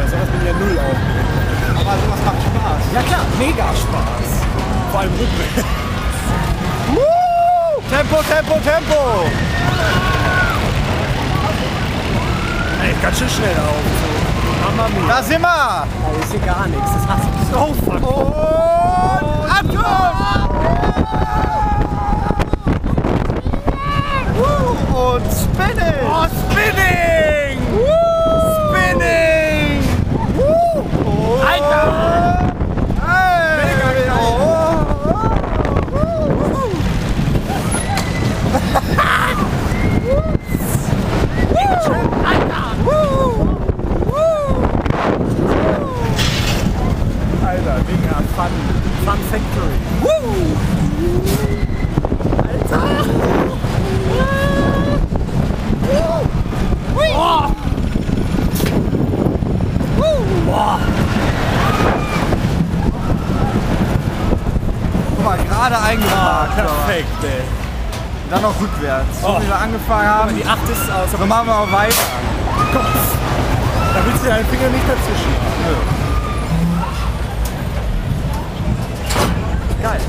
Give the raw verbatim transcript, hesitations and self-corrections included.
sowas bin ich ja null aufgeregt. Aber sowas macht Spaß. Ja klar, mega Spaß. Vor allem rückwärts. Tempo, Tempo, Tempo! Ey, ganz schön schnell auf. Mama mia. Da sind wir! Oh, ich sehe gar nichts, das hasse ich. Oh fuck. Und Abflug! Und Spinning! Oh, Spinning! Spinning! Und Alter! Hey! Mega geil. Alter, Dinger, Fun, Fun Factory. Alter! Boah! Boah! Guck mal, gerade eingeparkt. Perfekt, ey. Dann noch rückwärts. So Oh. wie wir angefangen haben. Die acht ist aus. So machen wir auch weiter. Gott. Da willst du deinen Finger nicht dazwischen. Geil.